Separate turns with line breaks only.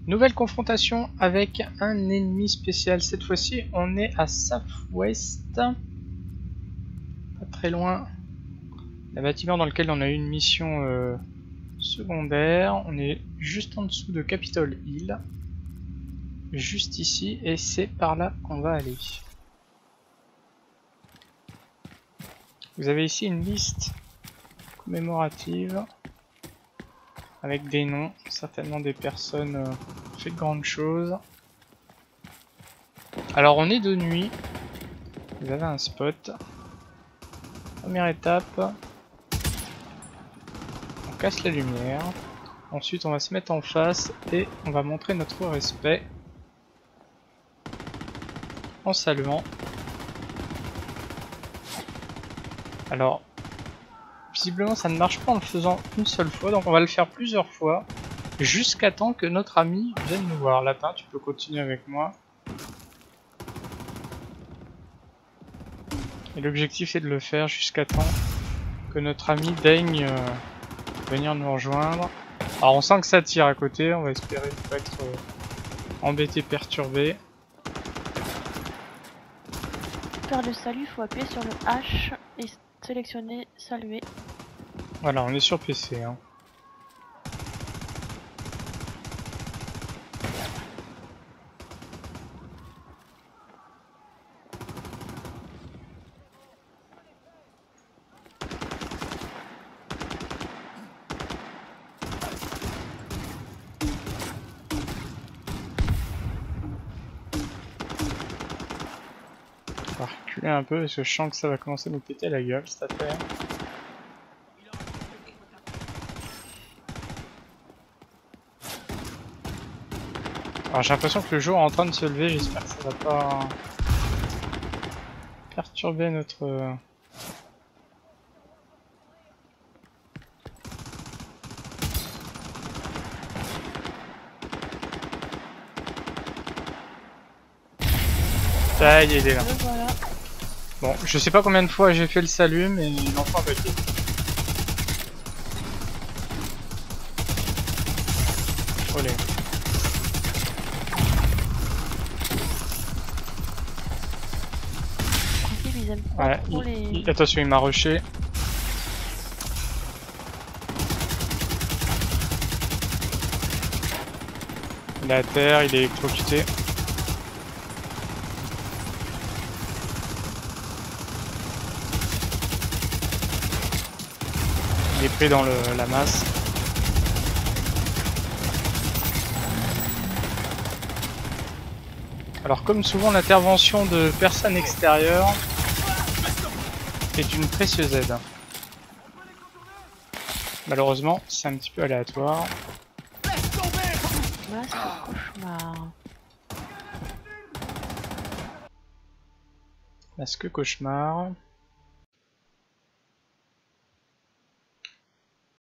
Nouvelle confrontation avec un ennemi spécial. Cette fois-ci, on est à Southwest. Pas très loin. Le bâtiment dans lequel on a eu une mission secondaire. On est juste en dessous de Capitol Hill. Juste ici. Et c'est par là qu'on va aller. Vous avez ici une liste commémorative. Avec des noms. Certainement des personnes qui ont fait de grandes choses. Alors on est de nuit. Vous avez un spot. Première étape. On casse la lumière. Ensuite on va se mettre en face et on va montrer notre respect. En saluant. Alors, visiblement ça ne marche pas en le faisant une seule fois, donc on va le faire plusieurs fois. Jusqu'à temps que notre ami vienne nous voir. Lapin, tu peux continuer avec moi. Et l'objectif est de le faire jusqu'à temps que notre ami daigne venir nous rejoindre. Alors on sent que ça tire à côté, on va espérer ne pas être embêté, perturbé.
Pour faire le salut, il faut appuyer sur le H et sélectionner saluer.
Voilà, on est sur PC. Hein. On va reculer un peu parce que je sens que ça va commencer à nous péter la gueule cette affaire. Alors j'ai l'impression que le jour est en train de se lever, j'espère que ça va pas perturber notre... Ça y est, il est là.
Voilà.
Bon, je sais pas combien de fois j'ai fait le salut, mais il en faut un paquet. Olé.
Ils aiment pas
Ouais,
trop les...
attention, il m'a rushé. Il est à terre, il est électrocuté. Il est pris dans la masse. Alors comme souvent, l'intervention de personnes extérieures est une précieuse aide. Malheureusement, c'est un petit peu aléatoire.
Masque cauchemar.
Masque cauchemar.